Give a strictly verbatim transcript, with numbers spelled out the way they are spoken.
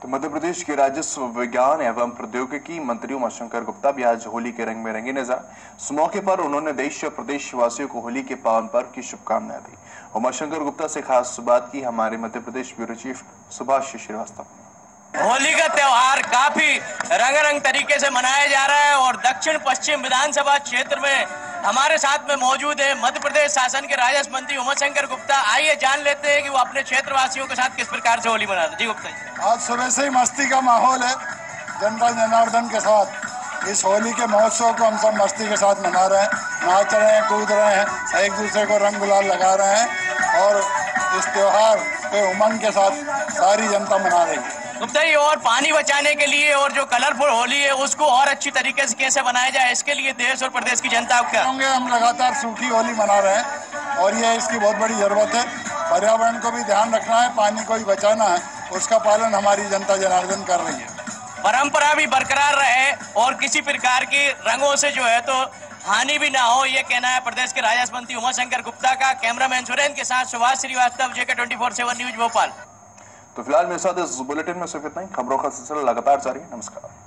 तो मध्य प्रदेश के राजस्व विज्ञान एवं प्रौद्योगिकी मंत्री उमाशंकर गुप्ता भी आज होली के रंग में रंगे नजर। इस मौके पर उन्होंने देश और प्रदेश वासियों को होली के पावन पर्व की शुभकामनाएं दी। उमाशंकर गुप्ता से खास बात की हमारे मध्य प्रदेश ब्यूरो चीफ सुभाष श्रीवास्तव। होली का त्योहार काफी रंगारंग तरीके से मनाया जा रहा है और दक्षिण पश्चिम विधानसभा क्षेत्र में हमारे साथ में मौजूद है मध्य प्रदेश शासन के राजस्व मंत्री उमाशंकर गुप्ता। आइए जान लेते हैं कि वो अपने क्षेत्र वासियों के साथ किस प्रकार से होली मनाते हैं। जी गुप्ता जी, आज सुबह से ही मस्ती का माहौल है जनता जनार्दन के साथ। इस होली के महोत्सव को हम सब मस्ती के साथ मना रहे हैं, नाच रहे हैं, कूद रहे हैं, एक दूसरे को रंग गुलाल लगा रहे हैं और इस त्योहार पे उमंग के साथ सारी जनता मना रही है। गुप्ता जी, और पानी बचाने के लिए और जो कलरफुल होली है उसको और अच्छी तरीके से कैसे बनाया जाए, इसके लिए देश और प्रदेश की जनता का होंगे। हम लगातार सूखी होली मना रहे हैं और ये इसकी बहुत बड़ी जरूरत है। पर्यावरण को भी ध्यान रखना है, पानी को भी बचाना है, उसका पालन हमारी जनता जनार्दन कर रही है। परंपरा भी बरकरार रहे और किसी प्रकार की रंगों से जो है तो हानि भी ना हो, ये कहना है प्रदेश के राजस्व मंत्री उमाशंकर गुप्ता का। कैमरामैन सुरेंद्र के साथ Subhash Shrivastava, JK twenty four seven news Bhopal. तो फिलहाल मेरे साथ इस बुलेटिन में सिर्फ इतना ही। खबरों का सिलसिला लगातार जारी है। नमस्कार।